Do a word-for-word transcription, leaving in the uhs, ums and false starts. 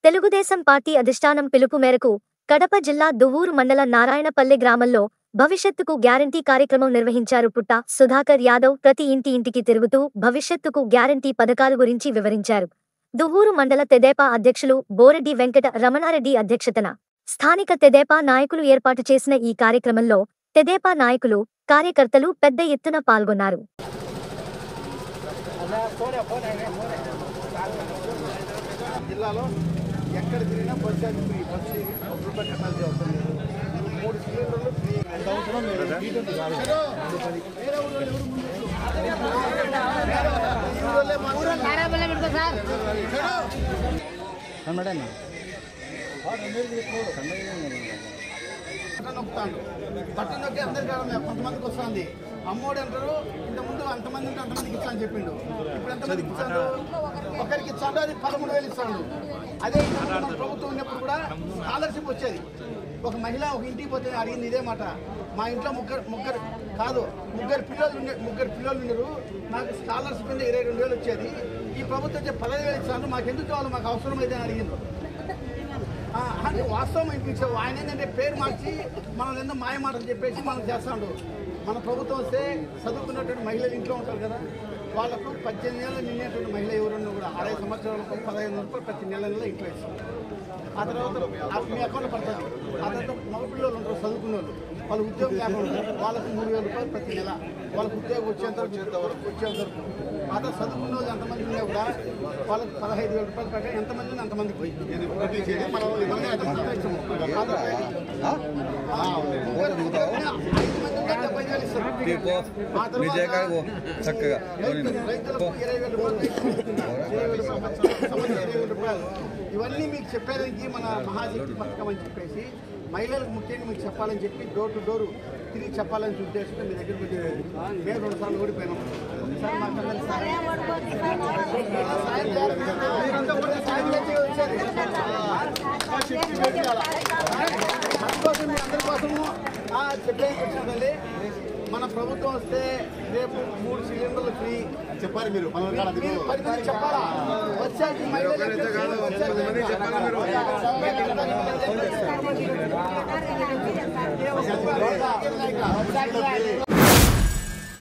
Telugu Desam party అధిష్టానం పిలుపు మేరకు కడప జిల్లా దువ్వూరు మండల నారాయణపల్లె గ్రామంలో భవిష్యత్తుకు గ్యారంటీ కార్యక్రమం నిర్వహించారు. పుట్ట సుధాకర్ యాదవ్ ప్రతి ఇంటి ఇంటికి తిరుగుతూ భవిష్యత్తుకు గ్యారంటీ పథకాల గురించి వివరించారు. దువ్వూరు మండల తెదేపా అధ్యక్షులు బోరెడ్డి వెంకట రమణారెడ్డి అధ్యక్షతన స్థానిక తెదేపా నాయకులు ఏర్పాటు చేసిన ఈ కార్యక్రమంలో తెదేపా నాయకులు, కార్యకర్తలు పెద్ద ఎత్తున పాల్గొన్నారు. జిల్లాలో ఎక్కడ తిరిగినా బస్ ఛార్జ్ ఫ్రీ, బస్ ఒక రూపాయి కట్టాల్సి అవసరం లేదు. మూడు సిలిండర్లు ఫ్రీ. ఎంత అవసరం నొక్కుతాడు. బట్టన్ నొక్కి అందరికీ కొంతమందికి వస్తుంది. అమ్మోడు అంటారు, ఇంతకుముందు అంతమంది ఉంటే అంతమందికి ఇస్తా అని చెప్పిండు. ఇప్పుడు ఎంతమందికి ఇస్తాడు? ఒకరికి ఇస్తాడు, అది పదమూడు వేలు ఇస్తాడు. అదే మన ప్రభుత్వం ఉన్నప్పుడు కూడా స్కాలర్షిప్ వచ్చేది. ఒక మహిళ ఒక ఇంటికి పోతే అడిగింది ఇదే మాట, మా ఇంట్లో ముగ్గురు ముగ్గురు కాదు ముగ్గురు పిల్లలు ఉండే ముగ్గురు పిల్లలు ఉన్నారు, నాకు స్కాలర్షిప్ కింద ఇరవై రెండు వేలు వచ్చేది. ఈ ప్రభుత్వం వచ్చే పదహైదు వేలు ఇస్తాను, మాకు ఎందుకు కావాలి, మాకు అవసరం అయితే అని అడిగింది. అంటే వాస్తవం అనిపించావు. ఆయన ఏంటంటే పేరు మార్చి మనం ఎన్నో మాయ మాటలు చెప్పేసి మనం చేస్తాడు. మన ప్రభుత్వం వస్తే చదువుకున్నటువంటి మహిళలు ఇంట్లో ఉంటారు కదా, వాళ్ళకు పద్దెనిమిది ఏళ్ళు నిండేటువంటి మహిళ ఎవరన్నా కూడా అరవై సంవత్సరాలకు పదహైదు రూపాయలు ప్రతి నెల నెల ఇంట్లో ఇస్తాం. ఆ తర్వాత మీ అకౌంట్లో పడుతుంది. ఆ తర్వాత మగపిల్లలు ఉంటారు, చదువుకున్న వాళ్ళు, వాళ్ళ ఉద్యోగం లేకుండా వాళ్ళకు మూడు వేల రూపాయలు ప్రతి నెల, వాళ్ళకు ఉద్యోగం వచ్చేంత వరకు వచ్చేంత వరకు. ఆ తర్వాత చదువుకున్న వాళ్ళు ఎంతమంది ఉన్నా కూడా వాళ్ళకి పదహైదు వేల రూపాయలు కట్టే ఎంతమంది ఉంది అంతమందికి ఇవన్నీ మీకు చెప్పేదానికి మన మహాశక్తి పథకం అని చెప్పేసి మహిళలకు ముఖ్యంగా మీకు చెప్పాలని చెప్పి డోర్ టు డోర్ తిరిగి చెప్పాలని ఉద్దేశంతో మీ దగ్గరికి వచ్చేది. మేము రెండు సార్లు ఓడిపోయినాం. సార్ మాకు అందుకోసం మీ అందరి కోసము చెప్పేసి వచ్చిందండి. మన ప్రభుత్వం వస్తే రేపు మూడు సిలిండర్లు ఫ్రీ చెప్పాలి. మీరు పది మంది చెప్పాలా? వచ్చాక మహిళలు